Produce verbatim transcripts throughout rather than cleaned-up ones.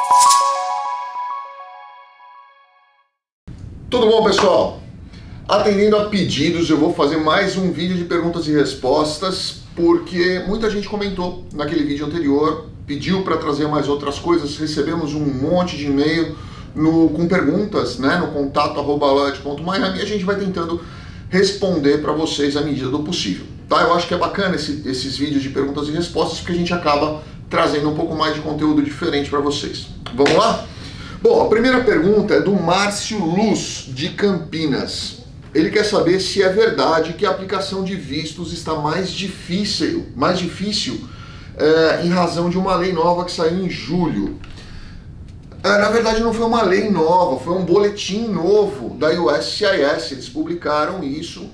Tudo bom, pessoal? Atendendo a pedidos, eu vou fazer mais um vídeo de perguntas e respostas, porque muita gente comentou naquele vídeo anterior, pediu para trazer mais outras coisas, recebemos um monte de e-mail no, com perguntas, né, no contato arroba loyalty ponto miami, e a gente vai tentando responder para vocês à medida do possível. Tá? Eu acho que é bacana esse, esses vídeos de perguntas e respostas, porque a gente acaba trazendo um pouco mais de conteúdo diferente para vocês. Vamos lá? Bom, a primeira pergunta é do Márcio Luz, de Campinas. Ele quer saber se é verdade que a aplicação de vistos está mais difícil, mais difícil é, em razão de uma lei nova que saiu em julho. É, na verdade não foi uma lei nova, foi um boletim novo da U S C I S, eles publicaram isso.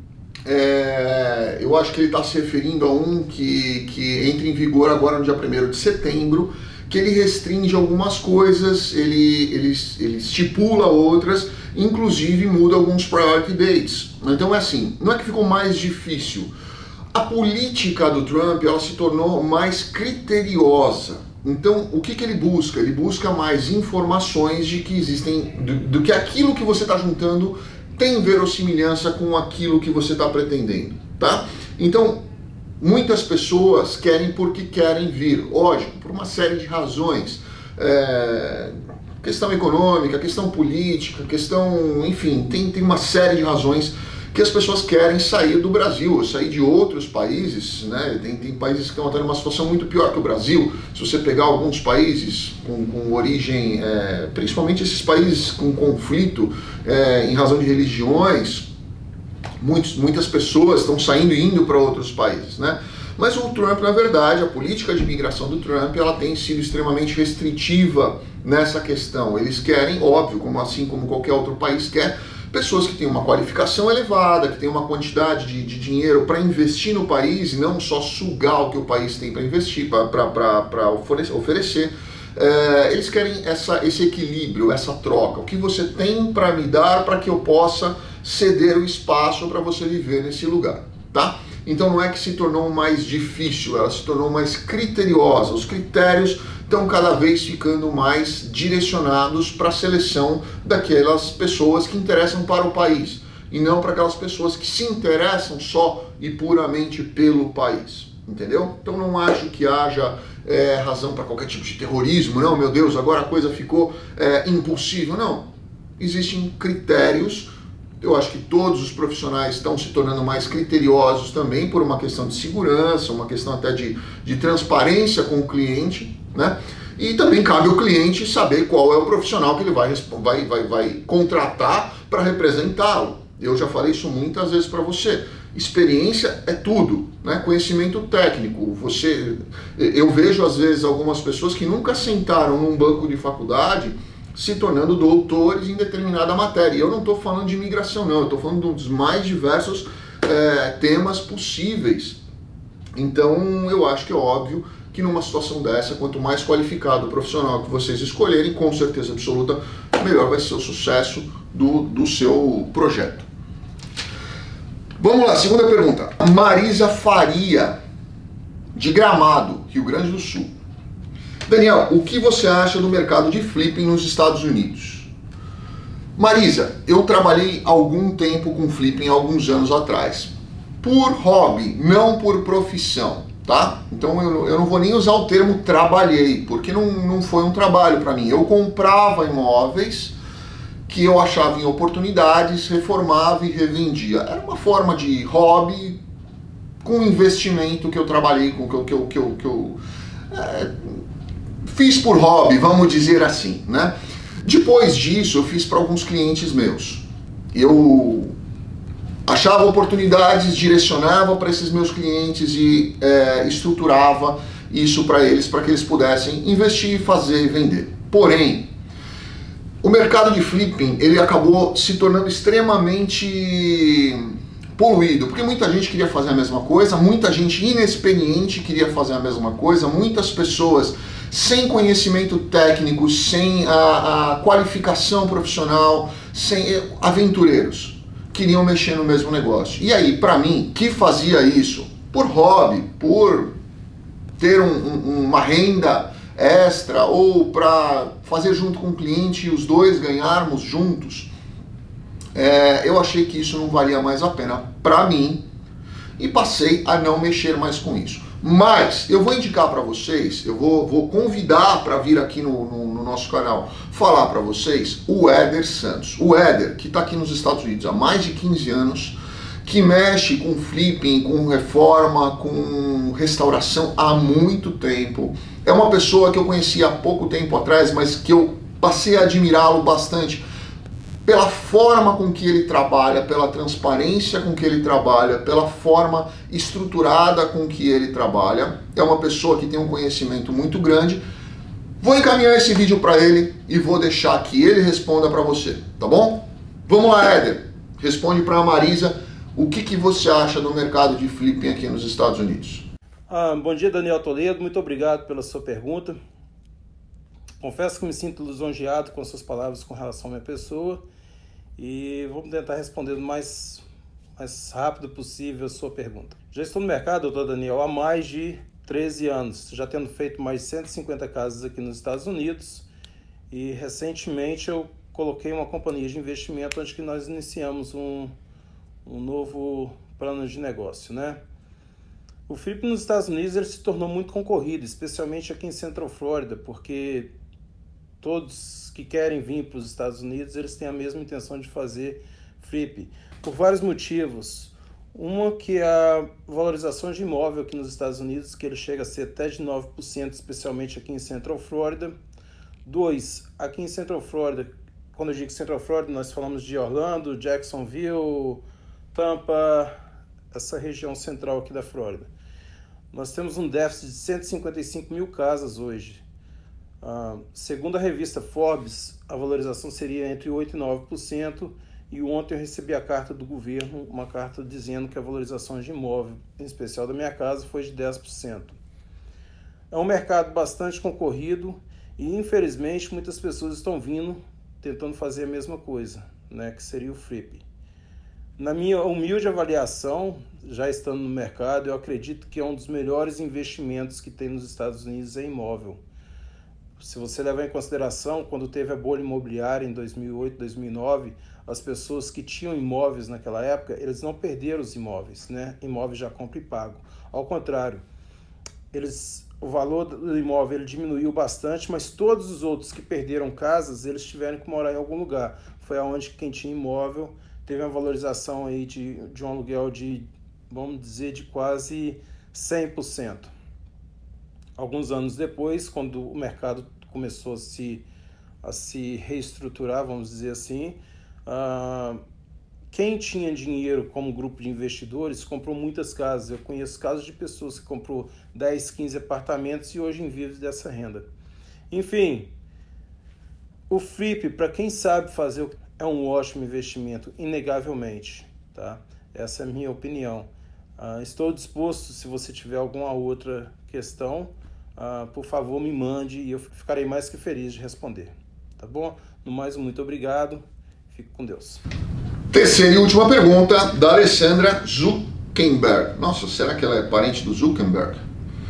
É, eu acho que ele está se referindo a um que, que entra em vigor agora no dia primeiro de setembro, que ele restringe algumas coisas, ele, ele, ele estipula outras, inclusive muda alguns priority dates. Então é assim, não é que ficou mais difícil. A política do Trump, ela se tornou mais criteriosa. Então o que, que ele busca? Ele busca mais informações de que existem, do, do que aquilo que você está juntando tem verossimilhança com aquilo que você está pretendendo, tá? Então, muitas pessoas querem porque querem vir, lógico, por uma série de razões, é, questão econômica, questão política, questão, enfim, tem, tem uma série de razões que as pessoas querem sair do Brasil, sair de outros países, né? Tem, tem países que estão até numa situação muito pior que o Brasil. Se você pegar alguns países com, com origem, é, principalmente esses países com conflito é, em razão de religiões, Muitos, muitas pessoas estão saindo e indo para outros países, né? Mas o Trump, na verdade, a política de imigração do Trump, ela tem sido extremamente restritiva nessa questão. Eles querem, óbvio, como assim como qualquer outro país quer, pessoas que têm uma qualificação elevada, que têm uma quantidade de, de dinheiro para investir no país e não só sugar o que o país tem para investir, para oferecer. É, eles querem essa, esse equilíbrio, essa troca. O que você tem para me dar para que eu possa ceder o espaço para você viver nesse lugar, tá? Então não é que se tornou mais difícil, ela se tornou mais criteriosa. Os critérios estão cada vez ficando mais direcionados para a seleção daquelas pessoas que interessam para o país e não para aquelas pessoas que se interessam só e puramente pelo país, entendeu? Então não acho que haja é, razão para qualquer tipo de terrorismo, não, meu Deus, agora a coisa ficou é, impossível, não. Existem critérios. Eu acho que todos os profissionais estão se tornando mais criteriosos também por uma questão de segurança, uma questão até de, de transparência com o cliente, né? E também cabe ao cliente saber qual é o profissional que ele vai, vai, vai, vai contratar para representá-lo. Eu já falei isso muitas vezes para você. Experiência é tudo, né? Conhecimento técnico. Você, eu vejo às vezes algumas pessoas que nunca sentaram num banco de faculdade se tornando doutores em determinada matéria. E eu não estou falando de imigração, não. Eu estou falando dos mais diversos é, temas possíveis. Então, eu acho que é óbvio que numa situação dessa, quanto mais qualificado o profissional que vocês escolherem, com certeza absoluta, melhor vai ser o sucesso do, do seu projeto. Vamos lá, segunda pergunta. Marisa Faria, de Gramado, Rio Grande do Sul. Daniel, o que você acha do mercado de flipping nos Estados Unidos? Marisa, eu trabalhei algum tempo com flipping, alguns anos atrás. Por hobby, não por profissão, tá? Então eu, eu não vou nem usar o termo trabalhei, porque não, não foi um trabalho para mim. Eu comprava imóveis que eu achava em oportunidades, reformava e revendia. Era uma forma de hobby com investimento que eu trabalhei, com que eu... Que eu, que eu, que eu é, fiz por hobby, vamos dizer assim, né? Depois disso, eu fiz para alguns clientes meus. Eu achava oportunidades, direcionava para esses meus clientes e é, estruturava isso para eles, para que eles pudessem investir, fazer e vender. Porém, o mercado de flipping, ele acabou se tornando extremamente poluído, porque muita gente queria fazer a mesma coisa, muita gente inexperiente queria fazer a mesma coisa, muitas pessoas sem conhecimento técnico, sem a, a qualificação profissional, sem aventureiros, queriam mexer no mesmo negócio. E aí, para mim, que fazia isso por hobby, por ter um, um, uma renda extra ou para fazer junto com o cliente e os dois ganharmos juntos, é, eu achei que isso não valia mais a pena para mim e passei a não mexer mais com isso. Mas eu vou indicar para vocês, eu vou, vou convidar para vir aqui no, no, no nosso canal falar para vocês o Éder Santos. O Éder, que está aqui nos Estados Unidos há mais de quinze anos, que mexe com flipping, com reforma, com restauração há muito tempo. É uma pessoa que eu conheci há pouco tempo atrás, mas que eu passei a admirá-lo bastante pela forma com que ele trabalha, pela transparência com que ele trabalha, pela forma estruturada com que ele trabalha. É uma pessoa que tem um conhecimento muito grande. Vou encaminhar esse vídeo para ele e vou deixar que ele responda para você, tá bom? Vamos lá, Éder. Responde para a Marisa o que, que você acha do mercado de flipping aqui nos Estados Unidos. Ah, bom dia, Daniel Toledo. Muito obrigado pela sua pergunta. Confesso que me sinto lisonjeado com suas palavras com relação à minha pessoa. E vou tentar responder o mais, mais rápido possível a sua pergunta. Já estou no mercado, doutor Daniel, há mais de treze anos, já tendo feito mais de cento e cinquenta casas aqui nos Estados Unidos. E recentemente eu coloquei uma companhia de investimento onde que nós iniciamos um, um novo plano de negócio, né? O flipping nos Estados Unidos ele se tornou muito concorrido, especialmente aqui em Central Florida, porque todos que querem vir para os Estados Unidos, eles têm a mesma intenção de fazer flipping, por vários motivos. Uma que é a valorização de imóvel aqui nos Estados Unidos, que ele chega a ser até de nove por cento, especialmente aqui em Central Florida. Dois, aqui em Central Florida, quando eu digo Central Florida, nós falamos de Orlando, Jacksonville, Tampa, essa região central aqui da Flórida. Nós temos um déficit de cento e cinquenta e cinco mil casas hoje. Uh, segundo a revista Forbes, a valorização seria entre oito e nove por cento, e ontem eu recebi a carta do governo, uma carta dizendo que a valorização de imóvel, em especial da minha casa, foi de dez por cento. É um mercado bastante concorrido e, infelizmente, muitas pessoas estão vindo tentando fazer a mesma coisa, né, que seria o flipping. Na minha humilde avaliação, já estando no mercado, eu acredito que é um dos melhores investimentos que tem nos Estados Unidos em imóvel. Se você levar em consideração, quando teve a bolha imobiliária em dois mil e oito, dois mil e nove, as pessoas que tinham imóveis naquela época, eles não perderam os imóveis, né? Imóveis já compra e pago. Ao contrário, eles, o valor do imóvel ele diminuiu bastante, mas todos os outros que perderam casas, eles tiveram que morar em algum lugar. Foi aonde quem tinha imóvel teve uma valorização aí de, de um aluguel de, vamos dizer, de quase cem por cento. Alguns anos depois, quando o mercado começou a se, a se reestruturar, vamos dizer assim, uh, quem tinha dinheiro como grupo de investidores comprou muitas casas. Eu conheço casos de pessoas que comprou dez, quinze apartamentos e hoje vivem dessa renda. Enfim, o flip, para quem sabe fazer, é um ótimo investimento, inegavelmente, tá? Essa é a minha opinião. Uh, estou disposto, se você tiver alguma outra questão, Uh, por favor, me mande e eu ficarei mais que feliz de responder. Tá bom? No mais, muito obrigado. Fique com Deus. Terceira e última pergunta da Alessandra Zuckerberg. Nossa, será que ela é parente do Zuckerberg?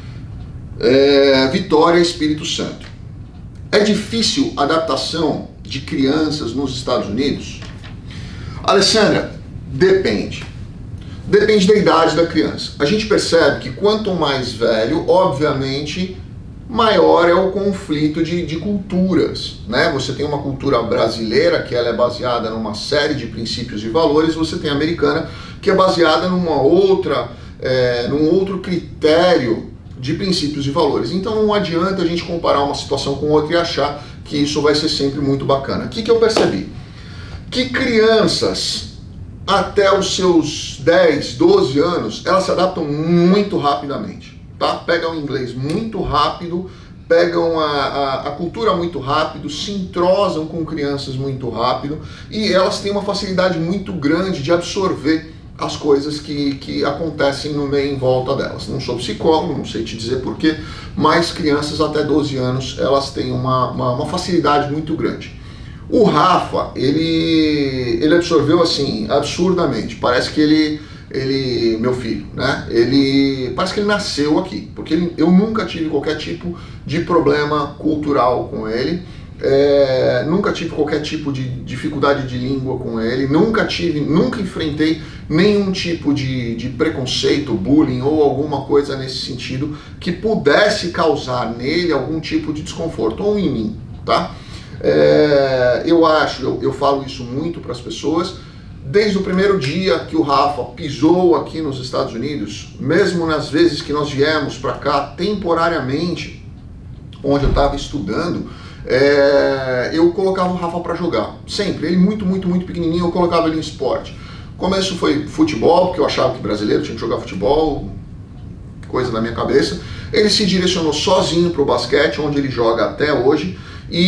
É, Vitória, Espírito Santo. É difícil a adaptação de crianças nos Estados Unidos? Alessandra, depende. Depende da idade da criança. A gente percebe que quanto mais velho, obviamente, maior é o conflito de, de culturas, né? Você tem uma cultura brasileira, que ela é baseada numa série de princípios e valores, você tem a americana, que é baseada numa outra, é, num outro critério de princípios e valores. Então não adianta a gente comparar uma situação com outra e achar que isso vai ser sempre muito bacana. O que, que eu percebi? Que crianças até os seus dez, doze anos, elas se adaptam muito rapidamente, tá? Pegam o inglês muito rápido, pegam a, a, a cultura muito rápido, se entrosam com crianças muito rápido e elas têm uma facilidade muito grande de absorver as coisas que, que acontecem no meio em volta delas. Não sou psicólogo, não sei te dizer porquê, mas crianças até doze anos, elas têm uma, uma, uma facilidade muito grande. O Rafa, ele, ele absorveu assim, absurdamente. Parece que ele, ele, meu filho, né? Ele parece que ele nasceu aqui, porque ele, eu nunca tive qualquer tipo de problema cultural com ele. É, nunca tive qualquer tipo de dificuldade de língua com ele, nunca tive, nunca enfrentei nenhum tipo de, de preconceito, bullying ou alguma coisa nesse sentido que pudesse causar nele algum tipo de desconforto, ou em mim, tá? É, eu acho, eu, eu falo isso muito para as pessoas, desde o primeiro dia que o Rafa pisou aqui nos Estados Unidos, mesmo nas vezes que nós viemos para cá temporariamente, onde eu estava estudando, É, eu colocava o Rafa para jogar, sempre, ele muito, muito, muito pequenininho, eu colocava ele em esporte. O começo foi futebol, porque eu achava que brasileiro tinha que jogar futebol, coisa da minha cabeça. Ele se direcionou sozinho para o basquete, onde ele joga até hoje,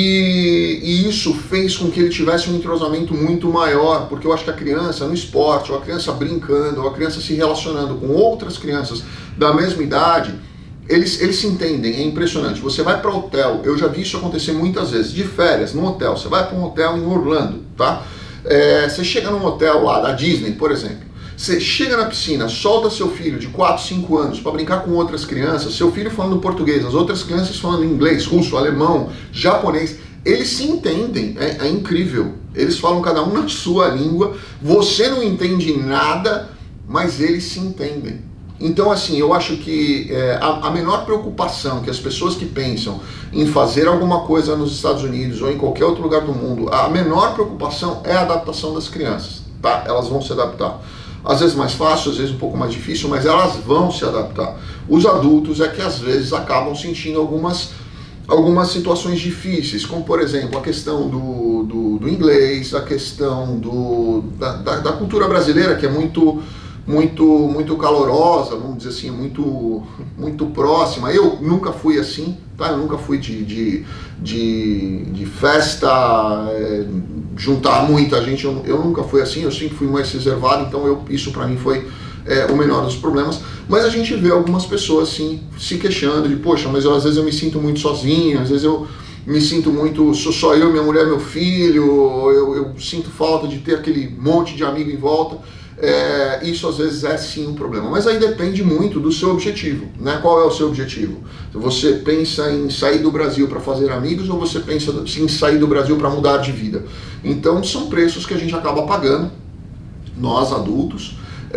e, e isso fez com que ele tivesse um entrosamento muito maior, porque eu acho que a criança no esporte, ou a criança brincando, ou a criança se relacionando com outras crianças da mesma idade, Eles, eles se entendem, é impressionante. Você vai para hotel, eu já vi isso acontecer muitas vezes, de férias, no hotel. Você vai para um hotel em Orlando, tá? É, você chega num hotel lá da Disney, por exemplo. Você chega na piscina, solta seu filho de quatro, cinco anos para brincar com outras crianças, seu filho falando português, as outras crianças falando inglês, russo, alemão, japonês. Eles se entendem, é, é incrível. Eles falam cada um na sua língua, você não entende nada, mas eles se entendem. Então, assim, eu acho que é, a, a menor preocupação que as pessoas que pensam em fazer alguma coisa nos Estados Unidos ou em qualquer outro lugar do mundo, a menor preocupação é a adaptação das crianças, tá? Elas vão se adaptar. Às vezes mais fácil, às vezes um pouco mais difícil, mas elas vão se adaptar. Os adultos é que às vezes acabam sentindo algumas, algumas situações difíceis, como por exemplo a questão do, do, do inglês, a questão do, da, da, da cultura brasileira, que é muito... muito muito calorosa, vamos dizer assim, muito, muito próxima. Eu nunca fui assim, tá? Eu nunca fui de, de, de, de festa, é, juntar muita gente, eu, eu nunca fui assim, eu sempre fui mais reservado, então eu, isso para mim foi é, o menor dos problemas. Mas a gente vê algumas pessoas assim, se queixando de, poxa, mas eu, às vezes eu me sinto muito sozinho, às vezes eu me sinto muito, sou só eu, minha mulher, meu filho, eu, eu sinto falta de ter aquele monte de amigo em volta. É, isso às vezes é sim um problema, mas aí depende muito do seu objetivo, né? Qual é o seu objetivo? Você pensa em sair do Brasil para fazer amigos ou você pensa em sair do Brasil para mudar de vida? Então são preços que a gente acaba pagando, nós adultos,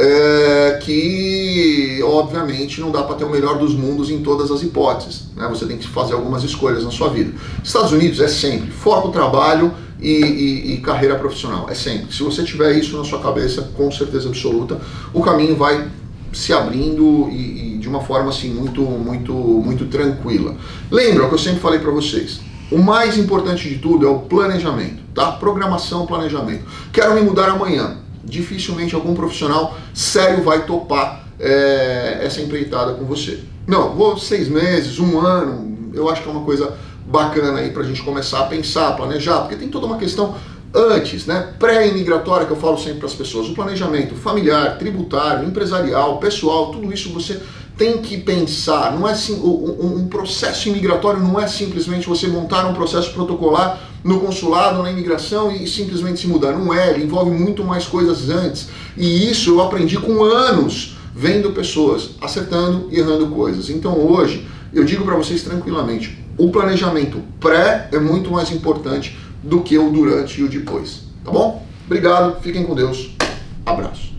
é, que obviamente não dá para ter o melhor dos mundos em todas as hipóteses, né? Você tem que fazer algumas escolhas na sua vida. Estados Unidos é sempre foco no trabalho e, e, e carreira profissional, é sempre. Se você tiver isso na sua cabeça, com certeza absoluta, o caminho vai se abrindo e, e de uma forma assim muito, muito, muito tranquila. Lembra o que eu sempre falei para vocês? O mais importante de tudo é o planejamento, tá? Programação, planejamento. Quero me mudar amanhã. Dificilmente algum profissional sério vai topar é, essa empreitada com você. Não, vou seis meses, um ano, eu acho que é uma coisa bacana aí pra gente começar a pensar, planejar, porque tem toda uma questão antes, né, pré-imigratória, que eu falo sempre para as pessoas, o planejamento familiar, tributário, empresarial, pessoal, tudo isso você tem que pensar. Não é sim, um, um processo imigratório não é simplesmente você montar um processo protocolar no consulado, na imigração e simplesmente se mudar. Não é, ele envolve muito mais coisas antes. E isso eu aprendi com anos, vendo pessoas acertando e errando coisas. Então hoje, eu digo para vocês tranquilamente, o planejamento pré é muito mais importante do que o durante e o depois. Tá bom? Obrigado, fiquem com Deus. Abraço.